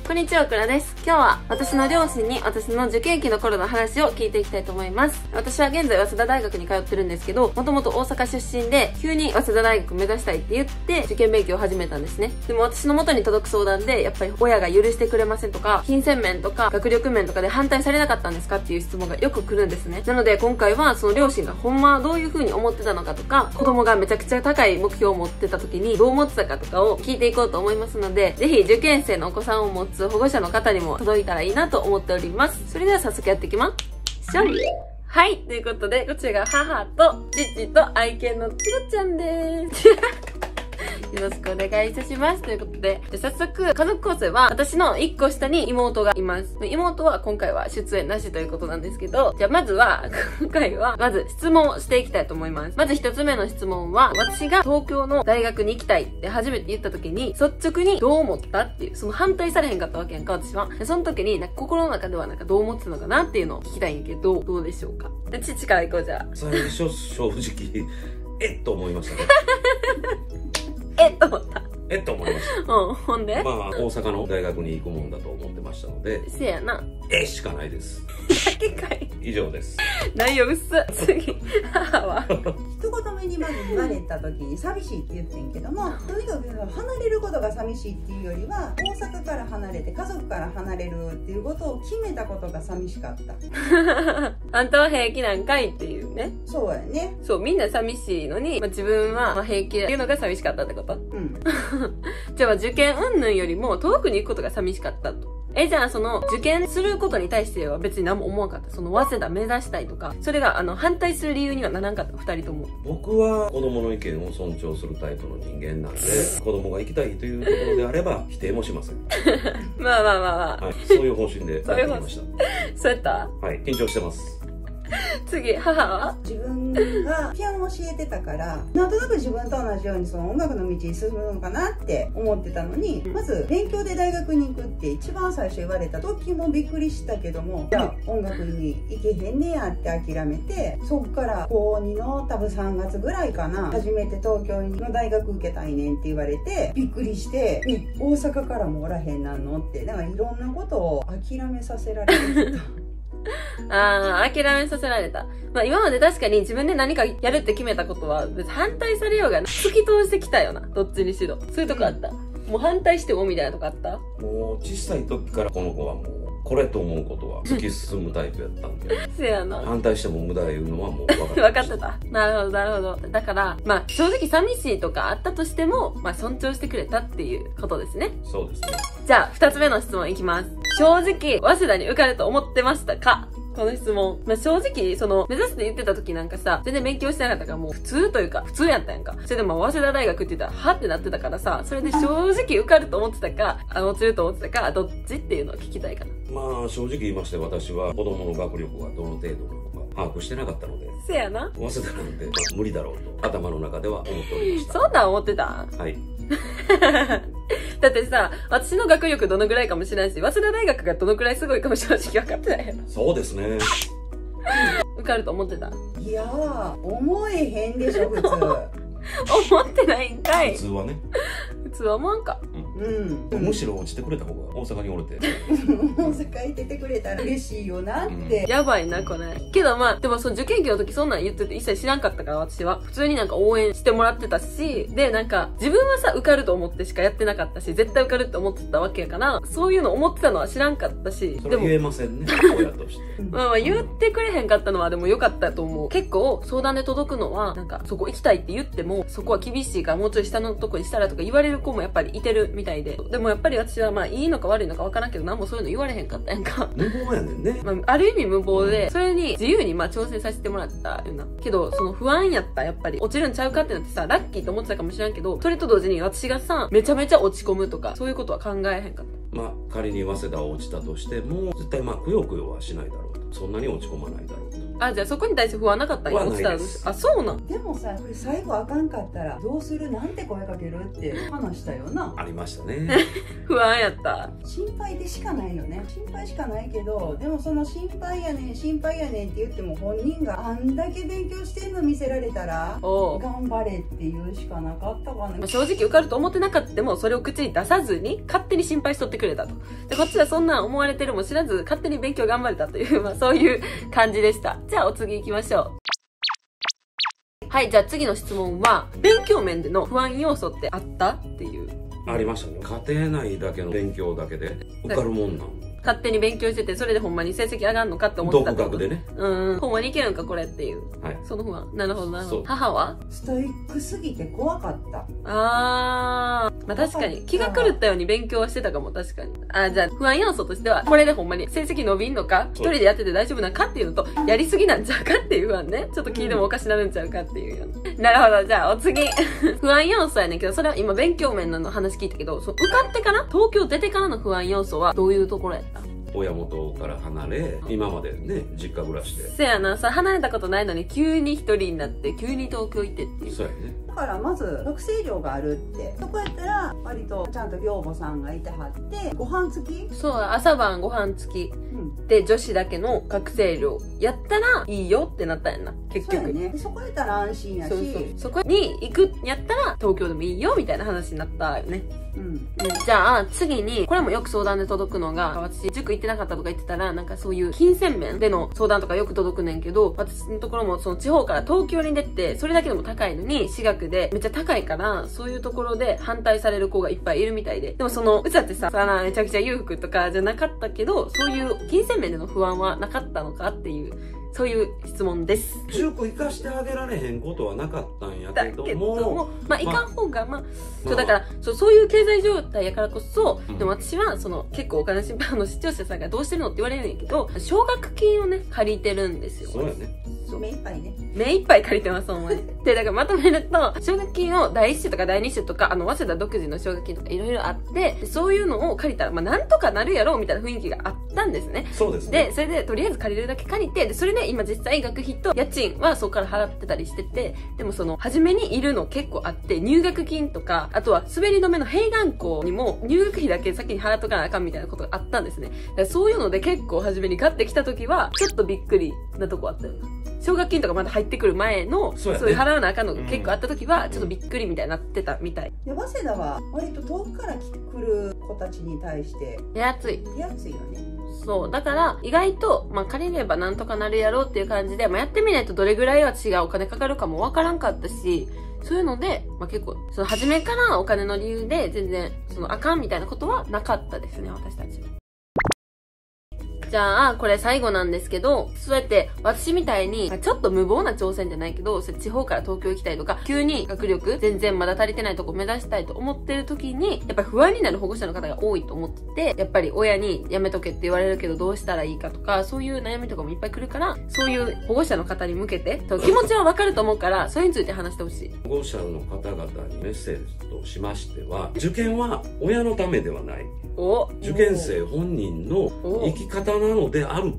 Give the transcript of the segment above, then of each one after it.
こんにちは、くらです。今日は私の両親に私の受験期の頃の話を聞いていきたいと思います。私は現在早稲田大学に通ってるんですけど、もともと大阪出身で、急に早稲田大学目指したいって言って受験勉強を始めたんですね。でも私の元に届く相談で、やっぱり親が許してくれませんとか、金銭面とか学力面とかで反対されなかったんですかっていう質問がよく来るんですね。なので今回はその両親がほんまはどういう風に思ってたのかとか、子供がめちゃくちゃ高い目標を持ってた時にどう思ってたかとかを聞いていこうと思いますので、ぜひ受験生のお子さんを持つ保護者の方にも届いたらいいなと思っております。それでは早速やっていきましょう。はい、ということで、こちらが母と父と愛犬のチロちゃんです。よろしくお願いいたします。ということで、早速、家族構成は、私の1個下に妹がいます。妹は今回は出演なしということなんですけど、じゃあまずは、今回は、まず質問をしていきたいと思います。まず1つ目の質問は、私が東京の大学に行きたいって初めて言った時に、率直にどう思ったっていう、その反対されへんかったわけやんか、私は。その時に、心の中ではどう思ってたのかなっていうのを聞きたいんやけど、どうでしょうか。で、父から行こう、じゃあ。 最初、正直、と思いましたね。 と思った。 と思いました。 うん、ほんでまあ、大阪の大学に行くもんだと思ってましたので。 せやな。 しかないです。 だけかい。 以上です。 内容薄っ。次、母は。 一言目にまず言われた時に寂しいって言ってんけども、とにかく離れることが寂しいっていうよりは、大阪から離れて家族から離れるっていうことを決めたことが寂しかった。 あんたは平気なんかいっていうね。 そうやね。 そう、みんな寂しいのに、自分は平気っていうのが寂しかったってこと？ うん。 じゃあ受験云々よりも遠くに行くことが寂しかったと。じゃあその受験することに対しては別に何も思わなかった。その早稲田目指したいとか、それが反対する理由にはならんかった、二人とも。 僕は子供の意見を尊重するタイプの人間なんで、子供が行きたいというところであれば否定もしません。 まあまあまあまあ。 はい、そういう方針でやってきました。 そうやった？ はい、緊張してます。 次、母は自分がピアノを教えてたから、なんとなく自分と同じようにその音楽の道に進むのかなって思ってたのに、まず勉強で大学に行くって一番最初言われた時もびっくりしたけども、じゃあ音楽に行けへんねやって諦めて、そっから高2の多分3月ぐらいかな、初めて東京の大学受けたいねんって言われてびっくりして、大阪からもおらへんなんのって、だからいろんなことを諦めさせられてた。 諦めさせられた。まあ今まで確かに自分で何かやるって決めたことは別に反対されようが突き通してきたよな。どっちにしろ。そういうとこあった。もう反対してもみたいなとこあった？ もう小さい時からこの子はもうこれと思うことは突き進むタイプやったんで。 せやな。 反対しても無駄言うのはもう分かって分かってた。なるほど、なるほど。だから、まあ正直寂しいとかあったとしても、まあ尊重してくれたっていうことですね。 そうですね。 じゃあ、二つ目の質問いきます。正直、早稲田に受かると思ってましたか？この質問。まあ、正直、目指すって言ってた時なんかさ、全然勉強してなかったからもう普通というか、普通やったやんか。それでも早稲田大学って言ったら、はってなってたからさ、それで正直受かると思ってたか、落ちると思ってたか、どっちっていうのを聞きたいかな。 まあ、正直言いまして私は子供の学力がどの程度なのか把握してなかったので。 せやな。 早稲田なんで、まあ、無理だろうと頭の中では思っておりました。 そんなん思ってた？ はい。 だってさ、私の学力どのぐらいかもしれないし、早稲田大学がどのくらいすごいかも正直分かってないやろ。 そうですね。 受かると思ってた？ いやー、思えへんでしょ、普通。 思ってないんかい。 普通はね。 普通は思わんか。 むしろ落ちてくれた方が大阪におれて。 大阪に出てくれたら嬉しいよなって。 やばいな、これ。けどまあ、でもその受験期の時そんなん言ってて一切知らんかったから私は。普通に応援してもらってたし、で自分はさ、受かると思ってしかやってなかったし、絶対受かるって思ってたわけやから、そういうの思ってたのは知らんかったし。 それ言えませんね、親として。 まあ言ってくれへんかったのはでも良かったと思う。結構相談で届くのは、そこ行きたいって言っても、そこは厳しいからもうちょい下のとこにしたらとか言われる子もやっぱりいてるみたいで。でもやっぱり私はまあいいのか悪いのか分からんけど何もそういうの言われへんかったやんか。 無謀やねんね。 まあ、ある意味無謀で、それに自由に挑戦させてもらったよな。けど、その不安やった、やっぱり。落ちるんちゃうかってなってさ、ラッキーと思ってたかもしれんけど、それと同時に私がさ、めちゃめちゃ落ち込むとか、そういうことは考えへんかった。 まあ、仮に早稲田を落ちたとしても、絶対くよくよはしないだろうと。そんなに落ち込まないだろうと。 じゃあそこに対して不安なかったんや、落ちたら。そうなん？ でもさ、これ最後あかんかったら、どうする？なんて声かけるって話したよな。 ありましたね。 不安やった。 心配でしかないよね。心配しかないけど、でもその心配やねん心配やねんって言っても、本人があんだけ勉強してんの見せられたら頑張れって言うしかなかったかな。 正直受かると思ってなかったも、それを口に出さずに勝手に心配しとってくれたと。でこっちはそんなん思われてるも知らず勝手に勉強頑張れたという、そういう感じでした。じゃあお次行きましょう。はい、じゃあ次の質問は、勉強面での不安要素ってあったっていう。 ありましたね。家庭内だけの勉強だけで受かるもんなん？ 勝手に勉強してて、それでほんまに成績上がるのかって思ってた。 独学でね。 ほんまにいけるんかこれっていう。はい。その不安。なるほどなるほど。母はストイックすぎて怖かった。 まあ確かに気が狂ったように勉強はしてたかも。確かに。じゃあ不安要素としては、これでほんまに成績伸びんのか、一人でやってて大丈夫なんかっていうのと、やりすぎなんちゃうかっていう不安ね。ちょっと聞いてもおかしなるんちゃうかっていうよ、なるほど。じゃあお次。不安要素やねんけど、それは今勉強面の話聞いたけど、受かってから東京出てからの不安要素はどういうところやった？ 親元から離れ、今までね、実家暮らしで。 せやな、離れたことないのに急に一人になって、急に東京行ってっていう。 そうやね。 だからまず学生寮があるって、そこやったら割とちゃんと寮母さんがいてはって、ご飯付き？ そう、朝晩ご飯付き、で女子だけの学生寮やったらいいよってなったんやな、結局。 そうやね。そこやったら安心やし、 そこに行くんやったら東京でもいいよみたいな話になったよね。じゃあ次に、これもよく相談で届くのが、私塾行ってなかったとか言ってたら、なんかそういう金銭面での相談とかよく届くねんけど、私のところもその地方から東京に出て、それだけでも高いのに、私学でめっちゃ高いから、そういうところで反対される子がいっぱいいるみたいで。でもうちだってさ、めちゃくちゃ裕福とかじゃなかったけど、そういう金銭面での不安はなかったのかっていう、そういう質問です。 塾行かしてあげられへんことはなかったんやけども、 行かん方が、だから、そういう経済状態やからこそ、でも私は、結構お金心配の視聴者さんがどうしてるのって言われるんやけど、奨学金をね、借りてるんですよ。 そうやね。 目いっぱいね。 目いっぱい借りてます、ほんまに。で、だからまとめると、奨学金を第1種とか第2種とか、早稲田独自の奨学金とかいろいろあって、そういうのを借りたら、なんとかなるやろ、みたいな雰囲気があったんですね。 そうですね。 で、それで、とりあえず借りるだけ借りて、で、それで今実際学費と家賃はそこから払ってたりしてて、でも初めにいるの結構あって、入学金とか、あとは滑り止めの併願校にも入学費だけ先に払っとかなあかんみたいなことがあったんですね。だからそういうので結構初めにガッて来た時は、ちょっとびっくりなとこあったよな。奨学金とかまだ入ってくる前の、そういう払わなあかんのが結構あった時は、ちょっとびっくりみたいになってたみたい。 早稲田は割と遠くから来る子たちに対して、 手厚い。 手厚いよね。 そう。だから、意外と、借りればなんとかなるやろうっていう感じで、やってみないとどれぐらいは違うお金かかるかもわからんかったし、そういうので、結構、初めからお金の理由で全然、あかんみたいなことはなかったですね、私たち。じゃあ、これ最後なんですけど、そうやって私みたいに、ちょっと無謀な挑戦じゃないけど、地方から東京行きたいとか、急に学力全然まだ足りてないとこ目指したいと思ってる時に、やっぱり不安になる保護者の方が多いと思ってて、やっぱり親にやめとけって言われるけどどうしたらいいかとか、そういう悩みとかもいっぱい来るから、そういう保護者の方に向けて、気持ちはわかると思うから、それについて話してほしい。 保護者の方々にメッセージとしましては、受験は親のためではない。受験生本人の生き方なのである。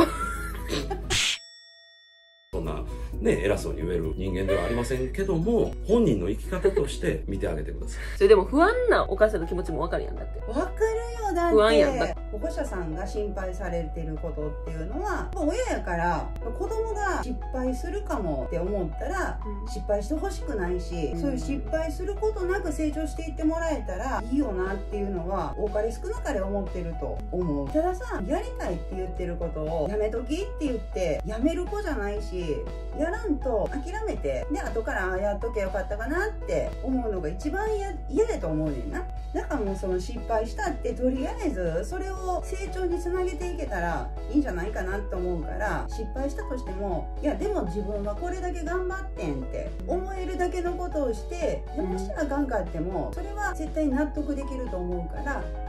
そんなね、偉そうに言える人間ではありませんけども、本人の生き方として見てあげてください。 それでも不安なお母さんの気持ちもわかるやん。だってわかるよ。だって不安やん。だって保護者さんが心配されてることっていうのは、親やから子供が失敗するかもって思ったら、失敗してほしくないし、そういう失敗することなく成長していってもらえたらいいよなっていうのは多かれ少なかれ思ってると思う。たださ、やりたいって言ってることをやめときって言ってやめる子じゃないし、やらんと諦めて、で後からやっとけよかったかなって思うのが一番嫌だと思うねんな。だからもう失敗したってとりあえずそれを成長につなげていけたらいいんじゃないかなと思うから、失敗したとしても、いやでも自分はこれだけ頑張ってんって思えるだけのことをして、でもしあかんかってもそれは絶対納得できると思うから、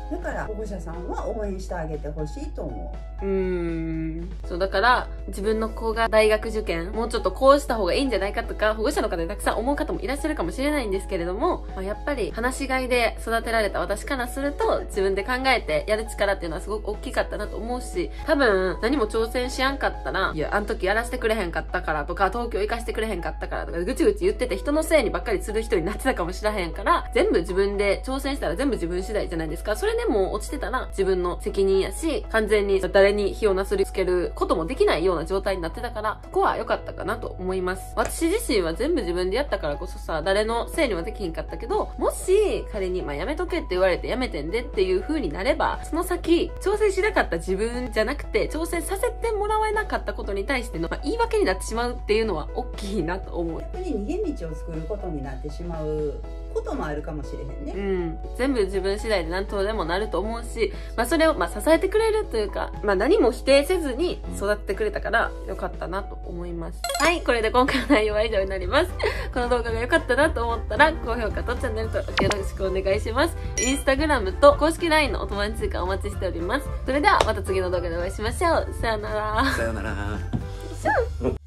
だから保護者さんは応援してあげてほしいと思う。 そう、だから自分の子が大学受験もうちょっとこうした方がいいんじゃないかとか、保護者の方でたくさん思う方もいらっしゃるかもしれないんですけれども、やっぱり放し飼いで育てられた私からすると、自分で考えてやる力っていうのはすごく大きかったなと思うし、多分何も挑戦しやんかったら、いやあの時やらせてくれへんかったからとか、東京行かせてくれへんかったからとかぐちぐち言ってて、人のせいにばっかりする人になってたかもしれへんから、全部自分で挑戦したら全部自分次第じゃないですか。それでも落ちてたら自分の責任やし、完全に誰に火をなすりつけることもできないような状態になってたから、ここは良かったかなと思います。私自身は全部自分でやったからこそさ、誰のせいにはできひんかったけど、もし仮にやめとけって言われてやめてんでっていう風になれば、その先挑戦しなかった自分じゃなくて挑戦させてもらえなかったことに対しての、言い訳になってしまうっていうのは大きいなと思う。 逆に逃げ道を作ることになってしまうこともあるかもしれへんね。 全部自分次第で何とでもなると思うし、それを支えてくれるというか、何も否定せずに育ってくれたから良かったなと思います。はい、これで今回の内容は以上になります。この動画が良かったなと思ったら高評価とチャンネル登録よろしくお願いします。インスタグラムと公式 LINE のお友達追加お待ちしております。それではまた次の動画でお会いしましょう。さよなら。 さよなら。